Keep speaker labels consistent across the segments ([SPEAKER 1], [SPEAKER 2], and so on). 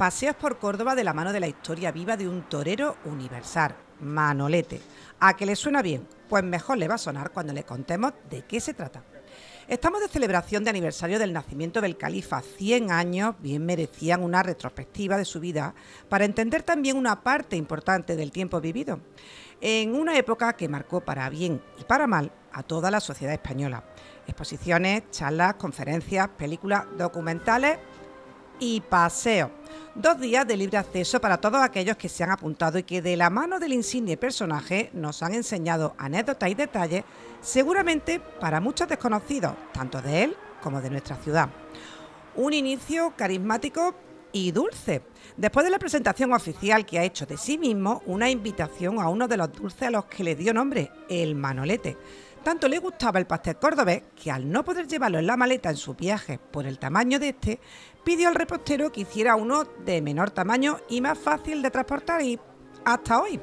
[SPEAKER 1] Paseos por Córdoba de la mano de la historia viva de un torero universal, Manolete. ¿A que le suena bien? Pues mejor le va a sonar cuando le contemos de qué se trata. Estamos de celebración de aniversario del nacimiento del califa. 100 años bien merecían una retrospectiva de su vida para entender también una parte importante del tiempo vivido, en una época que marcó para bien y para mal a toda la sociedad española. Exposiciones, charlas, conferencias, películas, documentales y paseos. 2 días de libre acceso para todos aquellos que se han apuntado y que de la mano del insigne personaje nos han enseñado anécdotas y detalles seguramente para muchos desconocidos, tanto de él como de nuestra ciudad. Un inicio carismático y dulce. Después de la presentación oficial que ha hecho de sí mismo, una invitación a uno de los dulces a los que le dio nombre, el Manolete. Tanto le gustaba el pastel cordobés que al no poder llevarlo en la maleta en sus viajes por el tamaño de este, pidió al repostero que hiciera uno de menor tamaño y más fácil de transportar y hasta hoy.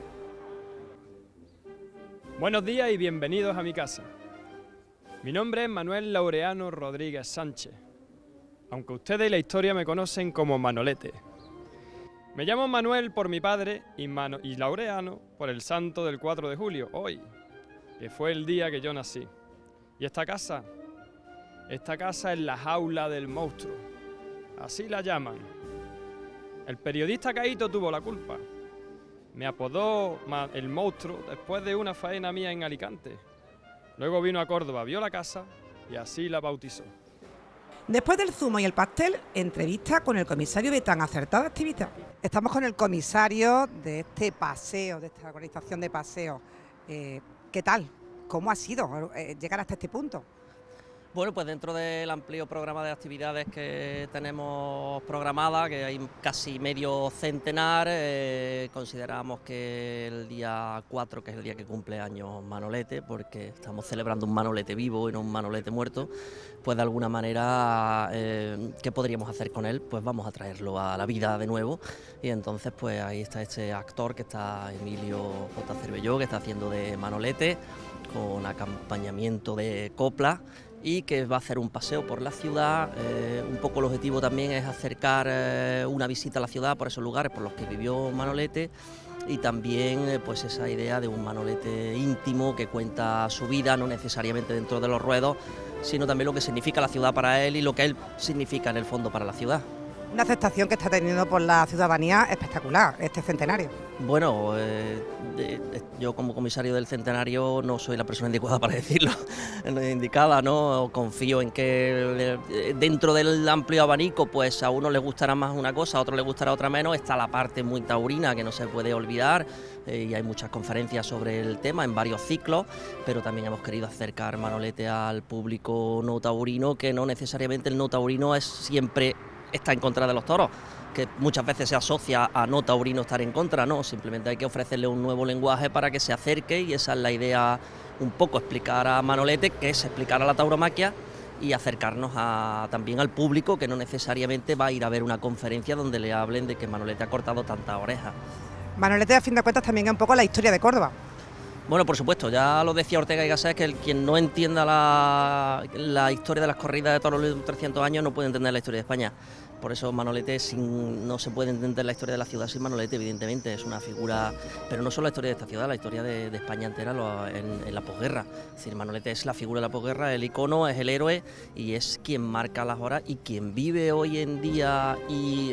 [SPEAKER 2] Buenos días y bienvenidos a mi casa. Mi nombre es Manuel Laureano Rodríguez Sánchez, aunque ustedes y la historia me conocen como Manolete. Me llamo Manuel por mi padre y Laureano por el santo del 4 de julio, hoy, que fue el día que yo nací. Y esta casa es la jaula del monstruo, así la llaman. El periodista Caíto tuvo la culpa. Me apodó el monstruo después de una faena mía en Alicante. Luego vino a Córdoba, vio la casa y así la bautizó.
[SPEAKER 1] Después del zumo y el pastel, entrevista con el comisario de tan acertada actividad. Estamos con el comisario de este paseo, de esta organización de paseo. ¿Qué tal? ¿Cómo ha sido llegar hasta este punto?
[SPEAKER 3] Bueno, pues dentro del amplio programa de actividades que tenemos programada, que hay casi medio centenar, consideramos que el día 4, que es el día que cumple años Manolete, porque estamos celebrando un Manolete vivo y no un Manolete muerto, pues de alguna manera, ¿qué podríamos hacer con él? Pues vamos a traerlo a la vida de nuevo, y entonces pues ahí está este actor que está Emilio J. Cervelló, que está haciendo de Manolete, con acompañamiento de copla, y que va a hacer un paseo por la ciudad. Un poco el objetivo también es acercar una visita a la ciudad por esos lugares por los que vivió Manolete, y también pues esa idea de un Manolete íntimo que cuenta su vida, no necesariamente dentro de los ruedos, sino también lo que significa la ciudad para él y lo que él significa en el fondo para la ciudad.
[SPEAKER 1] Una aceptación que está teniendo por la ciudadanía espectacular, este centenario.
[SPEAKER 3] Bueno, yo como comisario del centenario no soy la persona indicada para decirlo, indicada, ¿no? Confío en que dentro del amplio abanico, pues a uno le gustará más una cosa, a otro le gustará otra menos. Está la parte muy taurina que no se puede olvidar, y hay muchas conferencias sobre el tema en varios ciclos, pero también hemos querido acercar Manolete al público no taurino, que no necesariamente el no taurino está en contra de los toros, que muchas veces se asocia a no taurino estar en contra, no, simplemente hay que ofrecerle un nuevo lenguaje para que se acerque, y esa es la idea, un poco explicar a Manolete, que es explicar a la tauromaquia y acercarnos también al público, que no necesariamente va a ir a ver una conferencia donde le hablen de que Manolete ha cortado tantas orejas.
[SPEAKER 1] Manolete, a fin de cuentas, también es un poco la historia de Córdoba.
[SPEAKER 3] Bueno, por supuesto, ya lo decía Ortega y Gasset, que quien no entienda la historia de las corridas de toros de 300 años no puede entender la historia de España. Por eso Manolete, no se puede entender la historia de la ciudad sin Manolete, evidentemente. Es una figura, pero no solo la historia de esta ciudad, la historia de España entera en la posguerra. Es decir, Manolete es la figura de la posguerra, el icono, es el héroe, y es quien marca las horas, y quien vive hoy en día y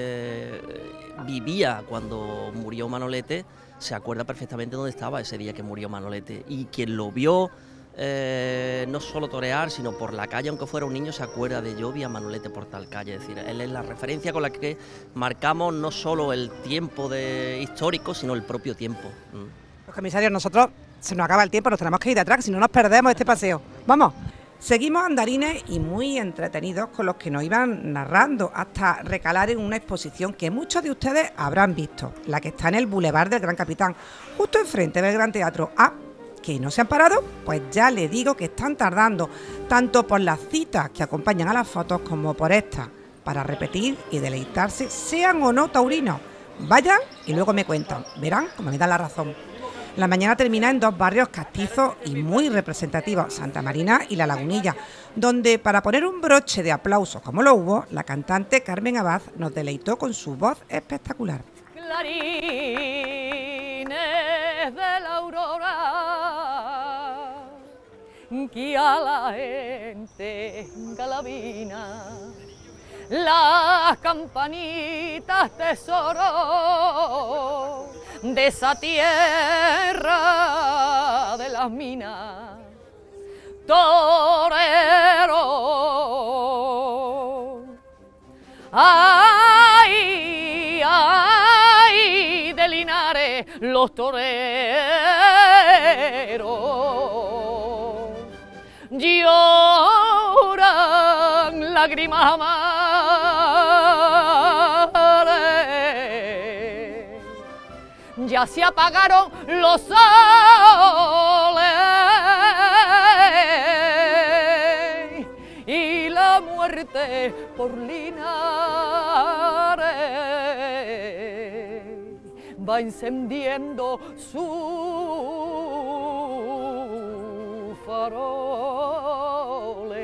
[SPEAKER 3] vivía cuando murió Manolete, se acuerda perfectamente dónde estaba ese día que murió Manolete, y quien lo vio no solo torear, sino por la calle, aunque fuera un niño, se acuerda de yo vi a Manolete por tal calle. Es decir, él es la referencia con la que marcamos no solo el tiempo histórico, sino el propio tiempo.
[SPEAKER 1] Los comisarios, nosotros se nos acaba el tiempo, nos tenemos que ir de atrás, si no nos perdemos este paseo. ¡Vamos! Seguimos andarines y muy entretenidos con los que nos iban narrando, hasta recalar en una exposición que muchos de ustedes habrán visto, la que está en el Boulevard del Gran Capitán, justo enfrente del Gran Teatro. ¿Que no se han parado? Pues ya les digo que están tardando, tanto por las citas que acompañan a las fotos como por estas, para repetir y deleitarse, sean o no taurinos. Vayan y luego me cuentan, verán como me da la razón. La mañana termina en dos barrios castizos y muy representativos, Santa Marina y La Lagunilla, donde para poner un broche de aplausos como lo hubo, la cantante Carmen Abad nos deleitó con su voz espectacular.
[SPEAKER 4] Clarines de la aurora que a la gente galabina, las campanitas tesoro de esa tierra de las minas, torero, ay, ay, de Linares los toreros lloran lágrimas amares, ya se apagaron los soles y la muerte por Linares va encendiendo su faroles.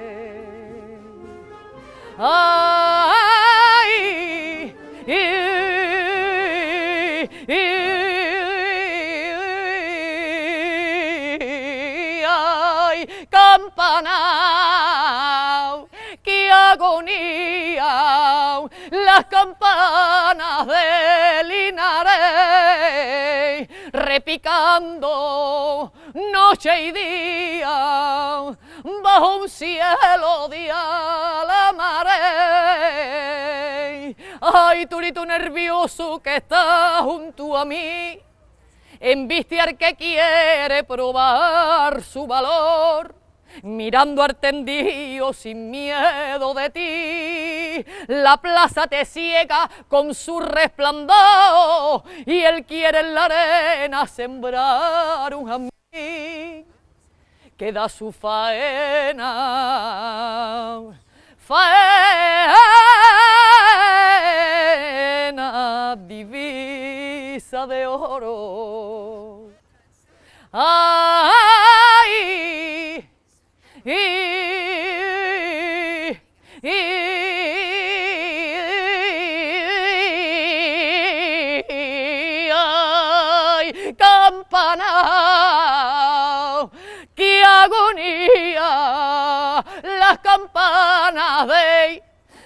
[SPEAKER 4] Ay, ay, campana, qué agonía, las campanas de Linares repicando noche y día bajo un cielo de alamares. Ay, turito nervioso que está junto a mí, embiste al que quiere probar su valor, mirando al tendido sin miedo de ti. La plaza te ciega con su resplandor y él quiere en la arena sembrar un jazmín que da su faena, faena divisa de oro. Ay, ay, campana, qué agonía, las campanas de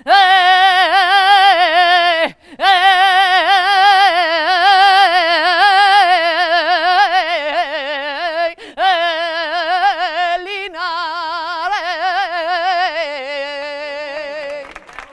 [SPEAKER 4] Linares.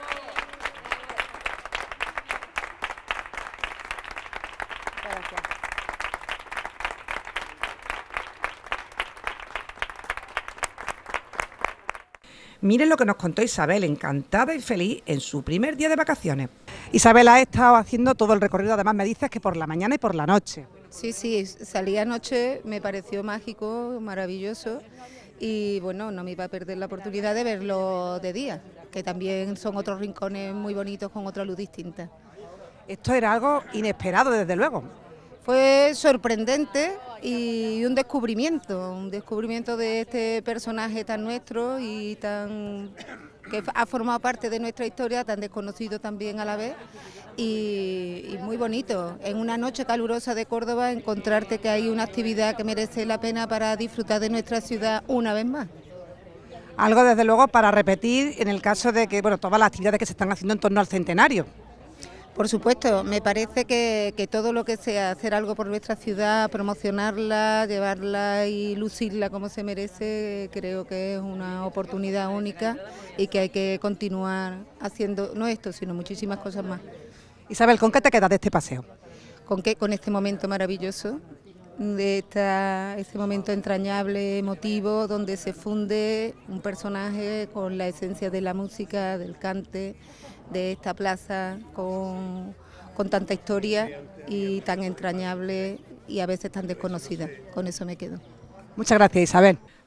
[SPEAKER 1] Miren lo que nos contó Isabel, encantada y feliz en su primer día de vacaciones. Isabel ha estado haciendo todo el recorrido, además me dices que por la mañana y por la noche.
[SPEAKER 5] Sí, sí, salí anoche, me pareció mágico, maravilloso y bueno, no me iba a perder la oportunidad de verlo de día, que también son otros rincones muy bonitos con otra luz distinta.
[SPEAKER 1] Esto era algo inesperado, desde luego.
[SPEAKER 5] Fue sorprendente y un descubrimiento de este personaje tan nuestro y tan que ha formado parte de nuestra historia, tan desconocido también a la vez y muy bonito. En una noche calurosa de Córdoba encontrarte que hay una actividad que merece la pena para disfrutar de nuestra ciudad una vez más.
[SPEAKER 1] Algo desde luego para repetir en el caso de que, bueno, todas las actividades que se están haciendo en torno al centenario.
[SPEAKER 5] Por supuesto, me parece que todo lo que sea hacer algo por nuestra ciudad, promocionarla, llevarla y lucirla como se merece, creo que es una oportunidad única y que hay que continuar haciendo, no esto, sino muchísimas cosas más.
[SPEAKER 1] Isabel, ¿con qué te quedas de este paseo?
[SPEAKER 5] Con este momento maravilloso, de este momento entrañable, emotivo, donde se funde un personaje con la esencia de la música, del cante, de esta plaza con tanta historia y tan entrañable y a veces tan desconocida. Con eso me quedo.
[SPEAKER 1] Muchas gracias, Isabel.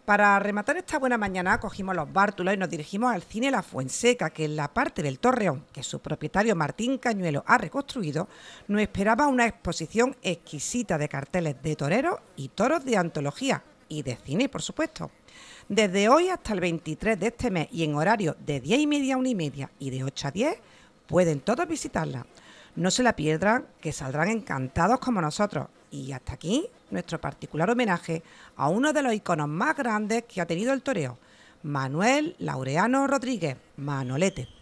[SPEAKER 1] Para rematar esta buena mañana cogimos los bártulos y nos dirigimos al Cine La Fuenseca, que en la parte del Torreón que su propietario Martín Cañuelo ha reconstruido, nos esperaba una exposición exquisita de carteles de toreros y toros de antología y de cine, por supuesto. Desde hoy hasta el 23 de este mes y en horario de 10:30 a 1:30 y de 8 a 10, pueden todos visitarla. No se la pierdan, que saldrán encantados como nosotros. Y hasta aquí nuestro particular homenaje a uno de los iconos más grandes que ha tenido el toreo, Manuel Laureano Rodríguez, Manolete.